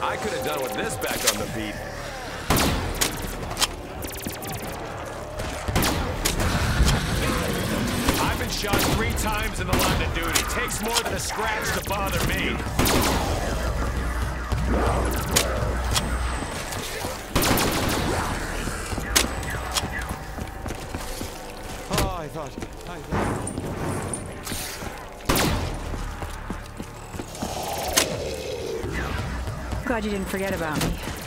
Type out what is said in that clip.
I could have done with this back on the beat. I've been shot 3 times in the line of duty. Takes more than a scratch to bother me. Oh, I thought. Glad you didn't forget about me.